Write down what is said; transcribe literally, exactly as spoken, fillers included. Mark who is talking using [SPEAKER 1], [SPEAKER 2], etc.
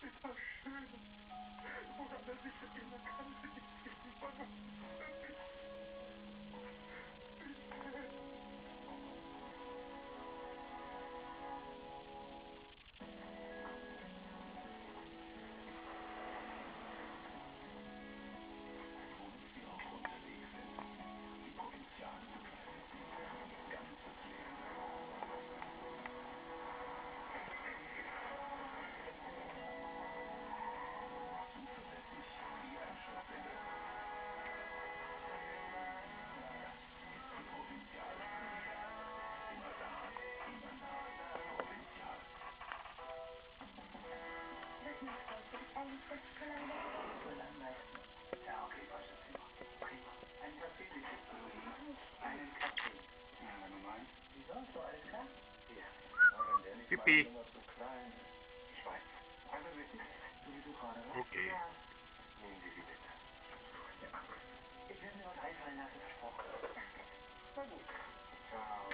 [SPEAKER 1] Bittersschön. Woran er sich erinnern kann, wenn ich irgendwann ja, okay, falsches Thema. Prima. Ein Kaffee, bitte. Einen Kaffee. Ja, wenn du meinst. Wieso? So alles klar? Ja. Aber wenn der nicht
[SPEAKER 2] Pipi.
[SPEAKER 1] meine Nummer zu klein ist. Ich weiß. Also wirklich. So wie du gerade warst.
[SPEAKER 2] Okay.
[SPEAKER 1] Ja. Nehmen Sie sie bitte. Ja. Ich werde mir was einfallen lassen, versprochen. Na gut. Ciao.